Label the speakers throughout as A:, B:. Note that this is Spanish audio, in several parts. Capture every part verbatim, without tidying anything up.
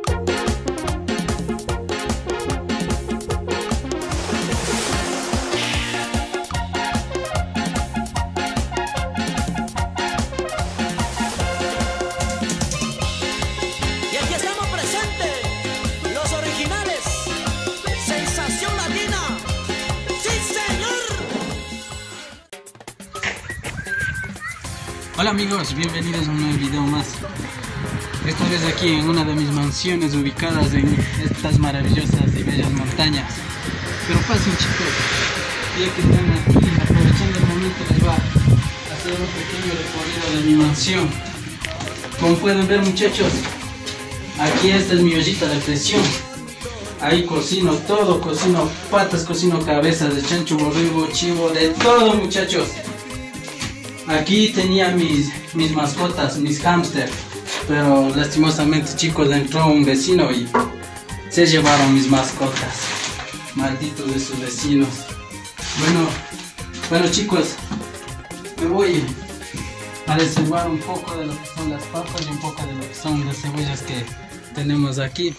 A: Hola amigos, bienvenidos a un nuevo video más. Esta vez aquí en una de mis mansiones ubicadas en estas maravillosas y bellas montañas. Pero pasen chicos, ya que están aquí, aprovechando el momento les va a hacer un pequeño recorrido de mi mansión. Como pueden ver muchachos, aquí esta es mi ollita de presión. Ahí cocino todo, cocino patas, cocino cabezas de chancho, borrego, chivo, de todo muchachos. Aquí tenía mis, mis mascotas, mis hámster, pero lastimosamente chicos entró un vecino y se llevaron mis mascotas. Malditos de sus vecinos. Bueno, bueno chicos, me voy a reservar un poco de lo que son las papas y un poco de lo que son las cebollas que tenemos aquí.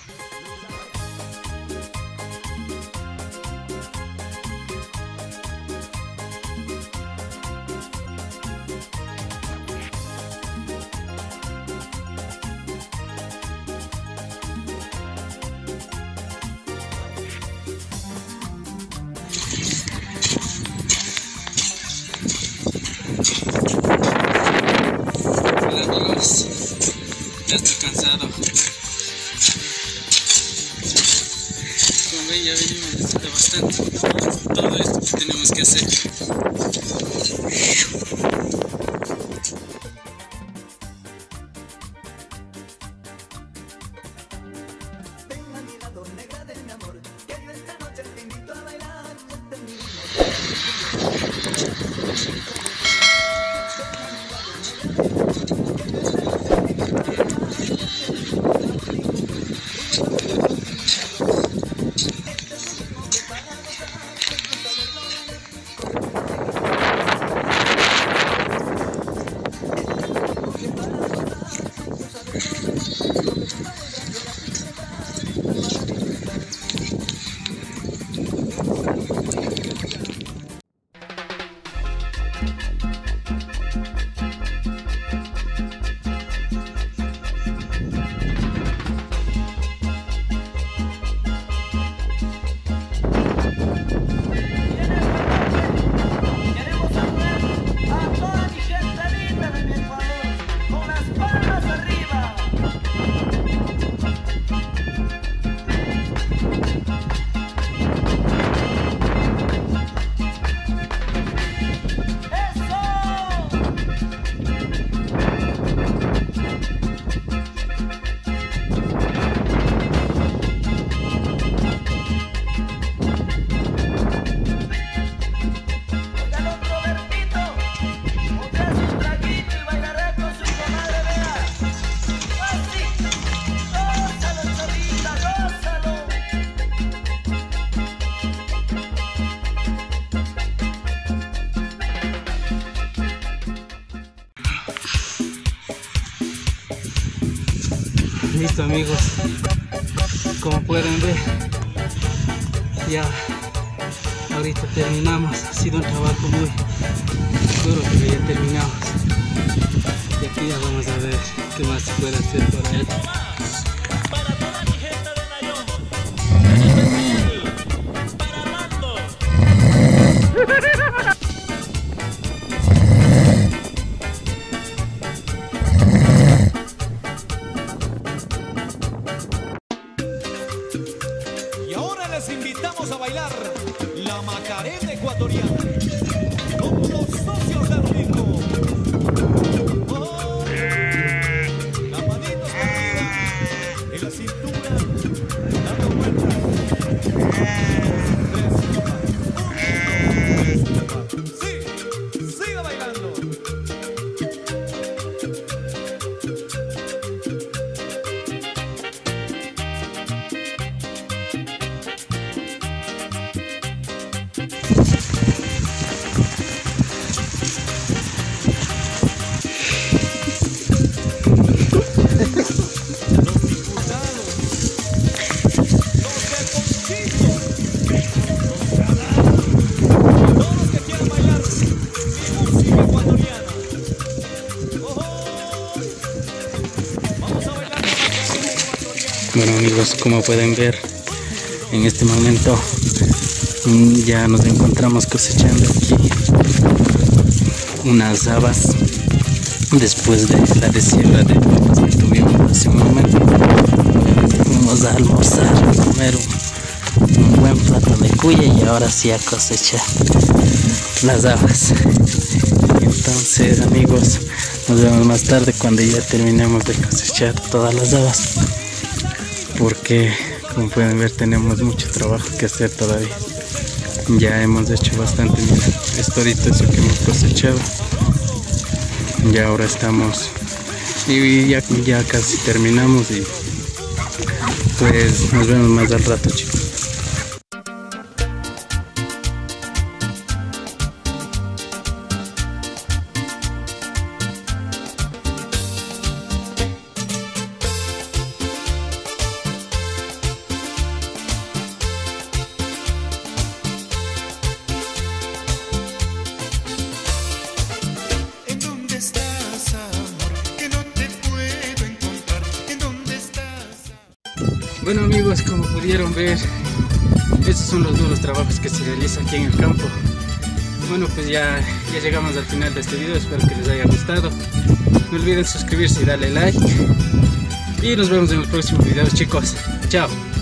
A: Hola amigos, ya estoy cansado. Como ven, ya venimos necesita bastante todo esto que tenemos que hacer. Listo amigos, como pueden ver, ya ahorita terminamos. Ha sido un trabajo muy duro, pero ya terminamos. Y aquí ya vamos a ver qué más se puede hacer por ahí.
B: Les invitamos a bailar la Macarena ecuatoriana con los socios del ritmo. Oh, las manitos arriba en la cintura, dando vueltas. Sí, siga bailando. Los diputados
A: Bueno amigos, como pueden ver, en este momento ya nos encontramos cosechando aquí unas habas después de la desiembra de papas que tuvimos hace un momento. Vamos a almorzar, a comer un, un buen plato de cuya y ahora sí a cosechar las habas. Entonces amigos, nos vemos más tarde cuando ya terminemos de cosechar todas las habas, porque como pueden ver tenemos mucho trabajo que hacer todavía. Ya hemos hecho bastante, mira, esto ahorita es lo que hemos cosechado. Ya ahora estamos y ya, ya casi terminamos y pues nos vemos más al rato, chicos. Bueno amigos, como pudieron ver, estos son los duros trabajos que se realizan aquí en el campo. Bueno, pues ya, ya llegamos al final de este video, espero que les haya gustado. No olviden suscribirse y darle like. Y nos vemos en los próximos videos, chicos. Chao.